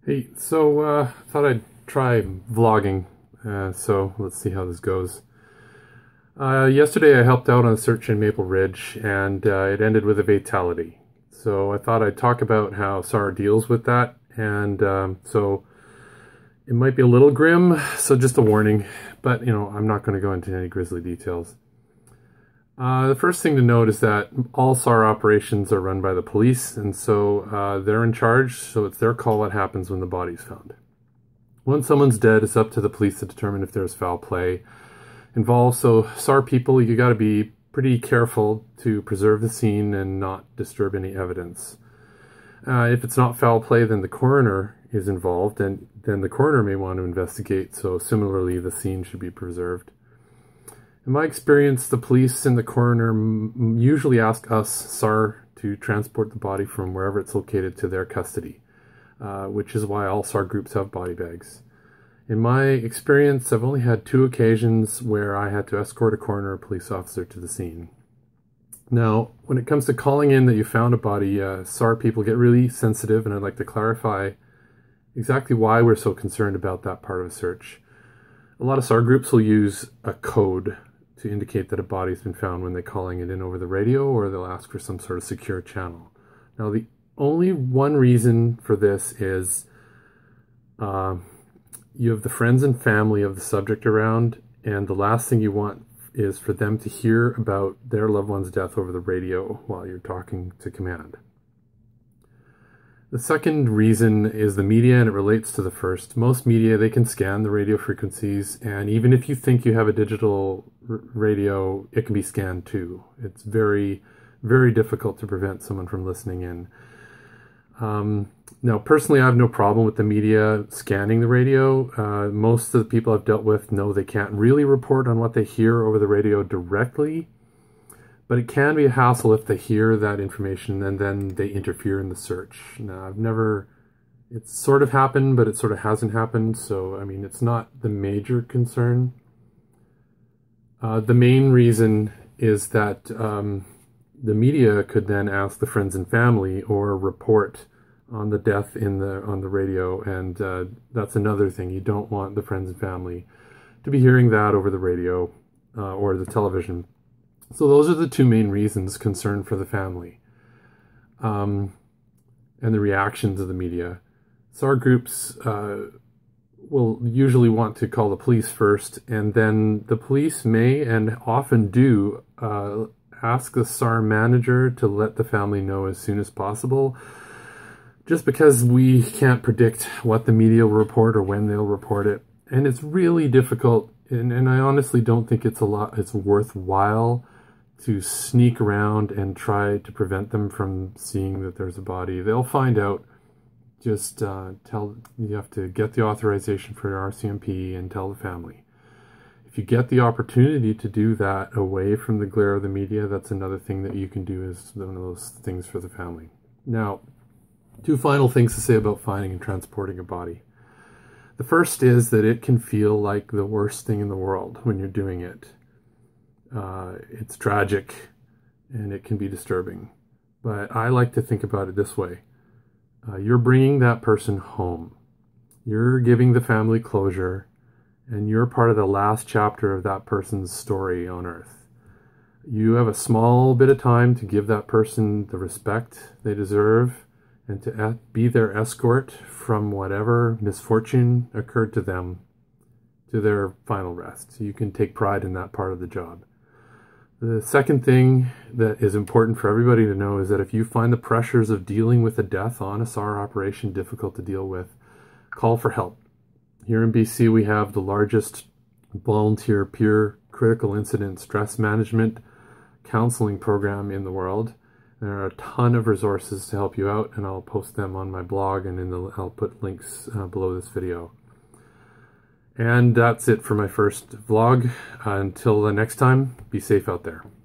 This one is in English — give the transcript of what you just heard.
Hey, so thought I'd try vlogging, so let's see how this goes. Yesterday I helped out on a search in Maple Ridge, and it ended with a fatality. So I thought I'd talk about how SAR deals with that, and so it might be a little grim, so just a warning, but I'm not going to go into any grisly details. The first thing to note is that all SAR operations are run by the police, and so they're in charge, so it's their call what happens when the body's found. Once someone's dead, it's up to the police to determine if there's foul play involved. So SAR people, you got to be pretty careful to preserve the scene and not disturb any evidence. If it's not foul play, then the coroner is involved, and then the coroner may want to investigate, so similarly the scene should be preserved. In my experience, the police and the coroner usually ask us, SAR, to transport the body from wherever it's located to their custody, which is why all SAR groups have body bags. In my experience, I've only had 2 occasions where I had to escort a coroner or police officer to the scene. Now, when it comes to calling in that you found a body, SAR people get really sensitive, and I'd like to clarify exactly why we're so concerned about that part of a search. A lot of SAR groups will use a code to indicate that a body's been found when they're calling it in over the radio, or they'll ask for some sort of secure channel. Now, the only one reason for this is you have the friends and family of the subject around, and the last thing you want is for them to hear about their loved one's death over the radio while you're talking to command. The second reason is the media, and it relates to the first. Most media, they can scan the radio frequencies, and even if you think you have a digital radio, it can be scanned too. It's very, very difficult to prevent someone from listening in. Now, personally, I have no problem with the media scanning the radio. Most of the people I've dealt with know they can't really report on what they hear over the radio directly, but it can be a hassle if they hear that information and then they interfere in the search. Now, it's sort of happened, but it sort of hasn't happened, so, I mean, it's not the major concern. The main reason is that the media could then ask the friends and family or report on the death on the radio, and that's another thing. You don't want the friends and family to be hearing that over the radio or the television. So those are the 2 main reasons: concern for the family and the reactions of the media. SAR groups will usually want to call the police first, and then the police may, and often do, ask the SAR manager to let the family know as soon as possible, just because we can't predict what the media will report or when they'll report it. And it's really difficult, and I honestly don't think it's worthwhile to sneak around and try to prevent them from seeing that there's a body. They'll find out. Just you have to get the authorization for your RCMP and tell the family. If you get the opportunity to do that away from the glare of the media, that's another thing that you can do, as one of those things for the family. Now, 2 final things to say about finding and transporting a body. The first is that it can feel like the worst thing in the world when you're doing it. It's tragic and it can be disturbing, but I like to think about it this way. You're bringing that person home. You're giving the family closure, and you're part of the last chapter of that person's story on Earth. You have a small bit of time to give that person the respect they deserve and to be their escort from whatever misfortune occurred to them to their final rest. You can take pride in that part of the job. The second thing that is important for everybody to know is that if you find the pressures of dealing with a death on a SAR operation difficult to deal with, call for help. Here in BC, we have the largest volunteer peer critical incident stress management counseling program in the world. There are a ton of resources to help you out, and I'll post them on my blog, and I'll put links below this video. And that's it for my first vlog. Until the next time, be safe out there.